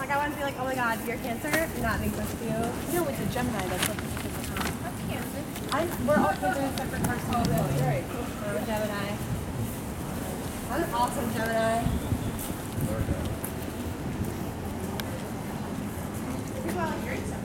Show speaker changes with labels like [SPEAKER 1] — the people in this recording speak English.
[SPEAKER 1] Like I want to be like, oh my god, you're Cancer, not make this to you.
[SPEAKER 2] No, it's a Gemini. That's what
[SPEAKER 1] That's Cancer. We're all kids in separate personalities. Oh, right. I'm a Gemini. I'm an awesome Gemini. Well, you're